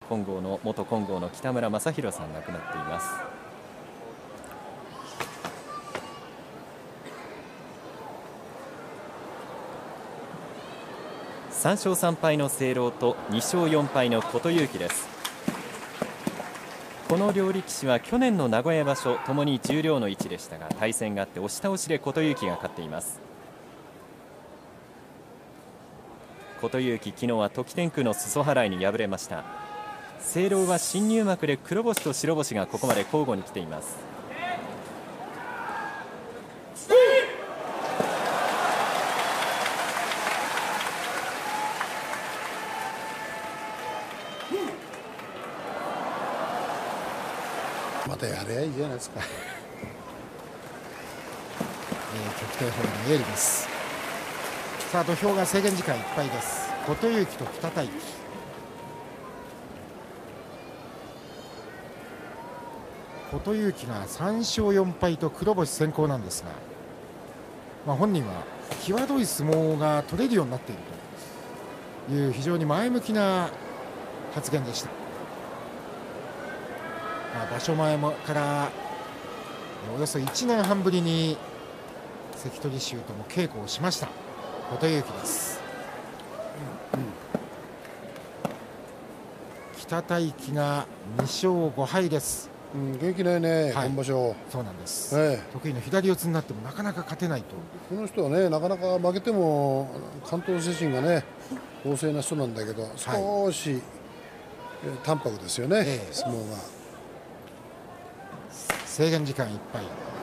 元金剛の北村正弘さん亡くなっています。3勝3敗の聖籠と2勝4敗の琴勇輝です。この両力士は去年の名古屋場所ともに十両の位置でしたが、対戦があって押し倒しで琴勇輝が勝っています。琴勇輝、昨日は時天空の裾払いに敗れました。聖籠は新入幕で黒星と白星がここまで交互に来ています。 またやればいいじゃないですか。 極定法のエールです。さあ土俵が制限時間いっぱいです。琴勇輝と北太樹。琴勇輝が3勝4敗と黒星先行なんですが、本人は際どい相撲が取れるようになっているという非常に前向きな発言でした。場所前からおよそ1年半ぶりに関取衆とも稽古をしました琴勇輝です。北太樹が2勝5敗です。 元気ないね、今場所。 そうなんです、得意の左四つになってもなかなか勝てないと。 この人はね、なかなか負けても関東精神がね旺盛な人なんだけど、少し、淡白ですよね、相撲が。 制限時間いっぱい。